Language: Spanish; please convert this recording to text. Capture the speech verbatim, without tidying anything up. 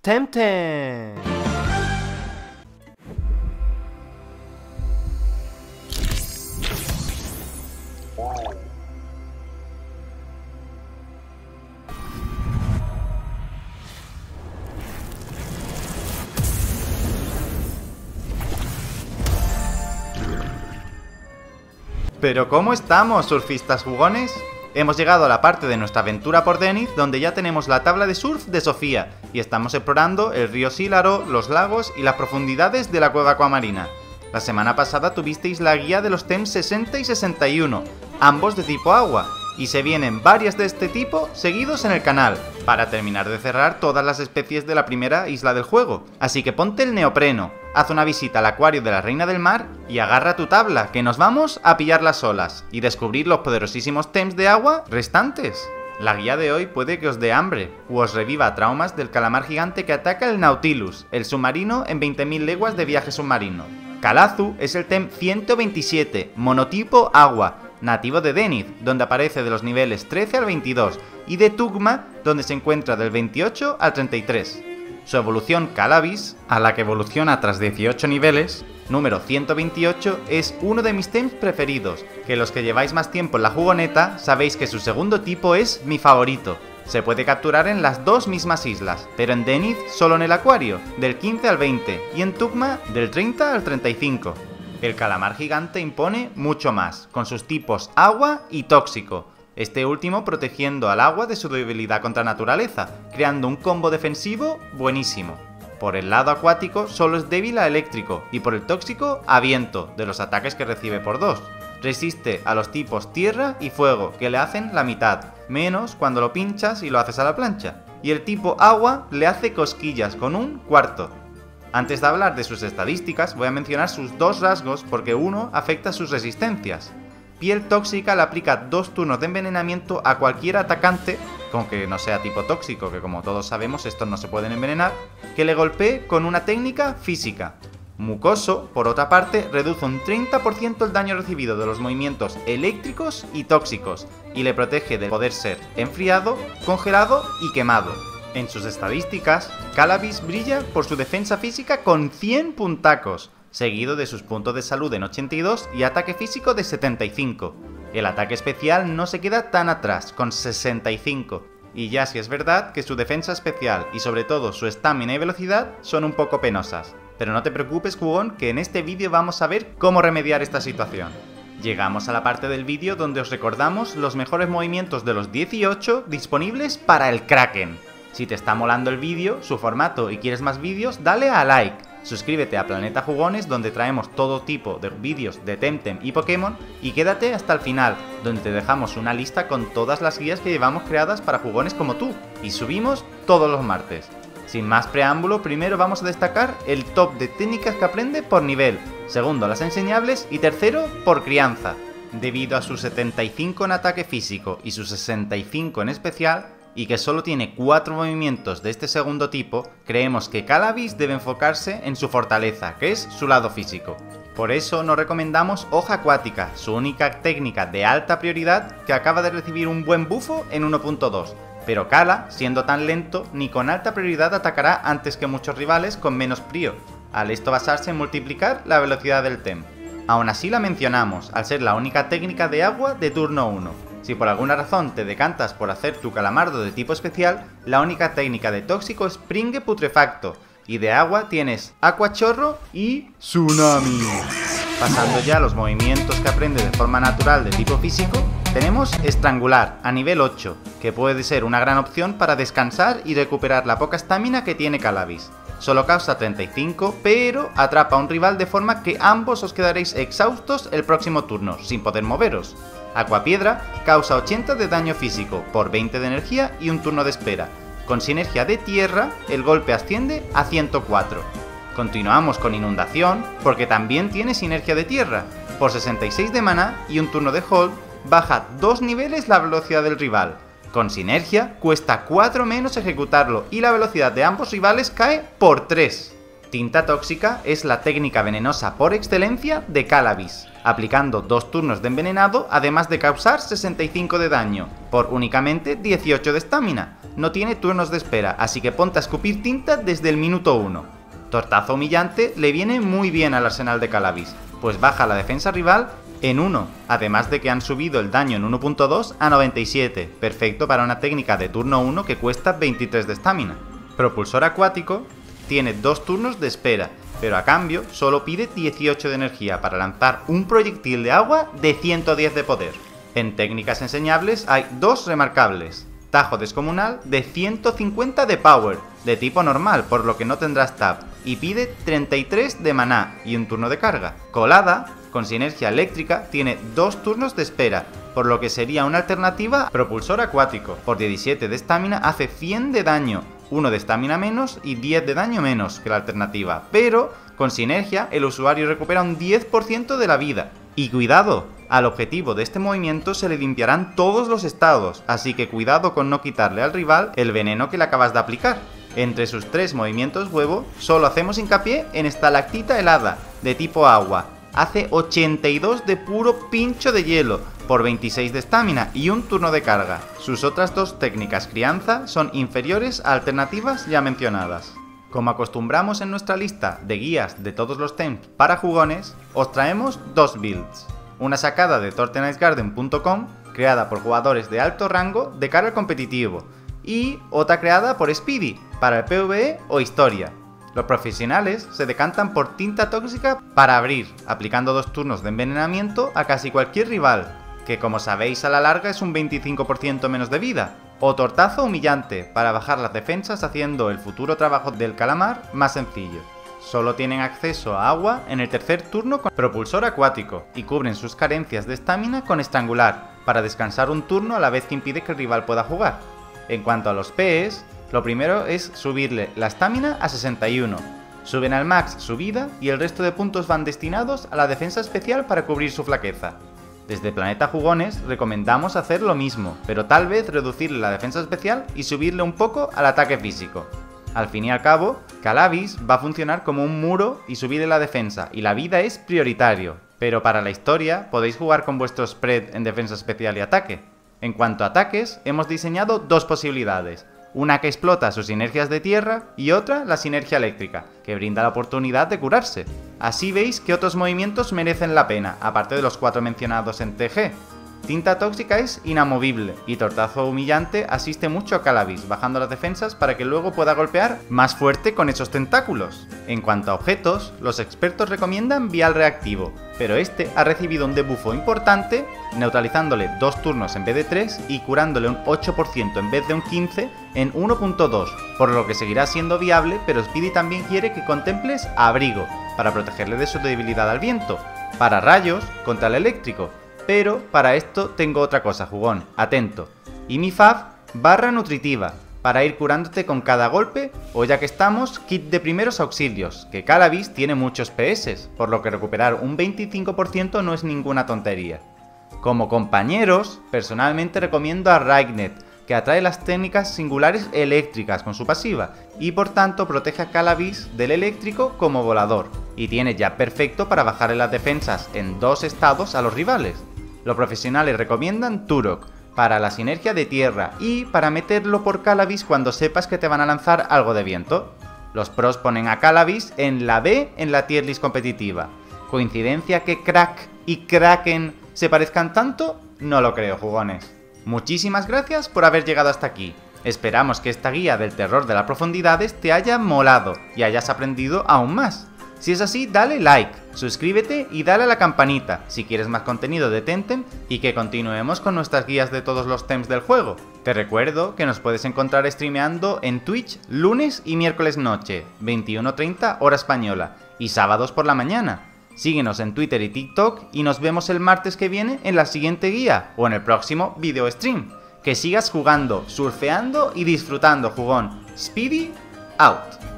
Temtem. Pero ¿cómo estamos, surfistas jugones? Hemos llegado a la parte de nuestra aventura por Deniz donde ya tenemos la tabla de surf de Sofía y estamos explorando el río Sílaro, los lagos y las profundidades de la cueva acuamarina. La semana pasada tuvisteis la guía de los T E M sesenta y sesenta y uno, ambos de tipo agua, y se vienen varias de este tipo seguidos en el canal, para terminar de cerrar todas las especies de la primera isla del juego. Así que ponte el neopreno, haz una visita al acuario de la Reina del Mar y agarra tu tabla, que nos vamos a pillar las olas y descubrir los poderosísimos T E Ms de agua restantes. La guía de hoy puede que os dé hambre, u os reviva traumas del calamar gigante que ataca el Nautilus, el submarino en veinte mil leguas de viaje submarino. Calazu es el T E M ciento veintisiete, monotipo agua, nativo de Deniz, donde aparece de los niveles trece al veintidós, y de Tugma, donde se encuentra del veintiocho al treinta y tres. Su evolución Calavis, a la que evoluciona tras dieciocho niveles, número ciento veintiocho, es uno de mis T E Ms preferidos, que los que lleváis más tiempo en la jugoneta sabéis que su segundo tipo es mi favorito. Se puede capturar en las dos mismas islas, pero en Deniz solo en el acuario, del quince al veinte, y en Tugma del treinta al treinta y cinco. El calamar gigante impone mucho más, con sus tipos agua y tóxico, este último protegiendo al agua de su debilidad contra naturaleza, creando un combo defensivo buenísimo. Por el lado acuático solo es débil a eléctrico, y por el tóxico a viento, de los ataques que recibe por dos. Resiste a los tipos tierra y fuego, que le hacen la mitad, menos cuando lo pinchas y lo haces a la plancha. Y el tipo agua le hace cosquillas con un cuarto. Antes de hablar de sus estadísticas, voy a mencionar sus dos rasgos porque uno afecta a sus resistencias. Piel tóxica le aplica dos turnos de envenenamiento a cualquier atacante, con que no sea tipo tóxico, que como todos sabemos estos no se pueden envenenar, que le golpee con una técnica física. Mucoso, por otra parte, reduce un treinta por ciento el daño recibido de los movimientos eléctricos y tóxicos, y le protege de poder ser enfriado, congelado y quemado. En sus estadísticas, Calavis brilla por su defensa física con cien puntacos, seguido de sus puntos de salud en ochenta y dos y ataque físico de setenta y cinco. El ataque especial no se queda tan atrás, con sesenta y cinco, y ya si es verdad que su defensa especial y sobre todo su estamina y velocidad son un poco penosas. Pero no te preocupes, jugón, que en este vídeo vamos a ver cómo remediar esta situación. Llegamos a la parte del vídeo donde os recordamos los mejores movimientos de los dieciocho disponibles para el Kraken. Si te está molando el vídeo, su formato y quieres más vídeos, dale a like. Suscríbete a Planeta Jugones, donde traemos todo tipo de vídeos de Temtem y Pokémon, y quédate hasta el final, donde te dejamos una lista con todas las guías que llevamos creadas para jugones como tú, y subimos todos los martes. Sin más preámbulo, primero vamos a destacar el top de técnicas que aprende por nivel, segundo las enseñables y tercero por crianza. Debido a su setenta y cinco en ataque físico y su sesenta y cinco en especial, y que solo tiene cuatro movimientos de este segundo tipo, creemos que Calavis debe enfocarse en su fortaleza, que es su lado físico. Por eso nos recomendamos Hoja Acuática, su única técnica de alta prioridad que acaba de recibir un buen bufo en uno punto dos. Pero Cala, siendo tan lento, ni con alta prioridad atacará antes que muchos rivales con menos prio, al esto basarse en multiplicar la velocidad del T E M. Aún así la mencionamos, al ser la única técnica de agua de turno uno. Si por alguna razón te decantas por hacer tu calamardo de tipo especial, la única técnica de tóxico es Pringue Putrefacto, y de agua tienes Aqua Chorro y Tsunami. Pasando ya a los movimientos que aprende de forma natural de tipo físico, tenemos Estrangular a nivel ocho, que puede ser una gran opción para descansar y recuperar la poca estamina que tiene Calavis. Solo causa treinta y cinco, pero atrapa a un rival de forma que ambos os quedaréis exhaustos el próximo turno, sin poder moveros. Acuapiedra causa ochenta de daño físico por veinte de energía y un turno de espera. Con sinergia de tierra, el golpe asciende a ciento cuatro. Continuamos con Inundación, porque también tiene sinergia de tierra. Por sesenta y seis de maná y un turno de hold, baja dos niveles la velocidad del rival. Con sinergia, cuesta cuatro menos ejecutarlo y la velocidad de ambos rivales cae por tres. Tinta Tóxica es la técnica venenosa por excelencia de Calavis. aplicando dos turnos de envenenado, además de causar sesenta y cinco de daño, por únicamente dieciocho de estamina. No tiene turnos de espera, así que ponte a escupir tinta desde el minuto uno. Tortazo humillante le viene muy bien al arsenal de Calavis, pues baja la defensa rival en uno, además de que han subido el daño en uno punto dos a noventa y siete, perfecto para una técnica de turno uno que cuesta veintitrés de estamina. Propulsor acuático tiene dos turnos de espera, pero a cambio solo pide dieciocho de energía para lanzar un proyectil de agua de ciento diez de poder. En técnicas enseñables hay dos remarcables. Tajo descomunal de ciento cincuenta de power, de tipo normal, por lo que no tendrás tap, y pide treinta y tres de maná y un turno de carga. Colada, con sinergia eléctrica, tiene dos turnos de espera, por lo que sería una alternativa a propulsor acuático. Por diecisiete de estamina hace cien de daño, uno de estamina menos y diez de daño menos que la alternativa, pero con sinergia el usuario recupera un diez por ciento de la vida. Y cuidado, al objetivo de este movimiento se le limpiarán todos los estados, así que cuidado con no quitarle al rival el veneno que le acabas de aplicar. Entre sus tres movimientos huevo, solo hacemos hincapié en estalactita helada, de tipo agua. Hace ochenta y dos de puro pincho de hielo, por veintiséis de estamina y un turno de carga. Sus otras dos técnicas crianza son inferiores a alternativas ya mencionadas. Como acostumbramos en nuestra lista de guías de todos los temps para jugones, os traemos dos builds. Una sacada de tortenise garden punto com, creada por jugadores de alto rango de cara al competitivo, y otra creada por Speedy, para el PvE o historia. Los profesionales se decantan por tinta tóxica para abrir, aplicando dos turnos de envenenamiento a casi cualquier rival, que como sabéis a la larga es un veinticinco por ciento menos de vida, o tortazo humillante para bajar las defensas haciendo el futuro trabajo del calamar más sencillo. Solo tienen acceso a agua en el tercer turno con propulsor acuático y cubren sus carencias de estamina con estrangular, para descansar un turno a la vez que impide que el rival pueda jugar. En cuanto a los P Es, lo primero es subirle la estamina a sesenta y uno. Suben al max su vida y el resto de puntos van destinados a la defensa especial para cubrir su flaqueza. Desde Planeta Jugones recomendamos hacer lo mismo, pero tal vez reducirle la defensa especial y subirle un poco al ataque físico. Al fin y al cabo, Calavis va a funcionar como un muro y subirle la defensa, y la vida es prioritario, pero para la historia podéis jugar con vuestro spread en defensa especial y ataque. En cuanto a ataques, hemos diseñado dos posibilidades. Una que explota sus sinergias de tierra y otra la sinergia eléctrica, que brinda la oportunidad de curarse. Así veis que otros movimientos merecen la pena, aparte de los cuatro mencionados en T G. Tinta tóxica es inamovible y tortazo humillante asiste mucho a Calavis, bajando las defensas para que luego pueda golpear más fuerte con esos tentáculos. En cuanto a objetos, los expertos recomiendan vial reactivo, pero este ha recibido un debuffo importante, neutralizándole dos turnos en vez de tres y curándole un ocho por ciento en vez de un quince por ciento en uno punto dos, por lo que seguirá siendo viable, pero Speedy también quiere que contemples abrigo, para protegerle de su debilidad al viento, para rayos contra el eléctrico. Pero para esto tengo otra cosa, jugón, atento. Y mi fab barra nutritiva, para ir curándote con cada golpe, o ya que estamos, kit de primeros auxilios, que Calavis tiene muchos P Es, por lo que recuperar un veinticinco por ciento no es ninguna tontería. Como compañeros, personalmente recomiendo a Raignet, que atrae las técnicas singulares eléctricas con su pasiva, y por tanto protege a Calavis del eléctrico como volador, y tiene ya perfecto para bajarle las defensas en dos estados a los rivales. Los profesionales recomiendan Turok, para la sinergia de tierra y para meterlo por Calavis cuando sepas que te van a lanzar algo de viento. Los pros ponen a Calavis en la B en la tier list competitiva. ¿Coincidencia que Crack y Kraken se parezcan tanto? No lo creo, jugones. Muchísimas gracias por haber llegado hasta aquí. Esperamos que esta guía del terror de las profundidades te haya molado y hayas aprendido aún más. Si es así, dale like, suscríbete y dale a la campanita si quieres más contenido de Temtem y que continuemos con nuestras guías de todos los temps del juego. Te recuerdo que nos puedes encontrar streameando en Twitch lunes y miércoles noche, veintiuno treinta hora española, y sábados por la mañana. Síguenos en Twitter y TikTok y nos vemos el martes que viene en la siguiente guía o en el próximo video stream. Que sigas jugando, surfeando y disfrutando, jugón. Speedy, out.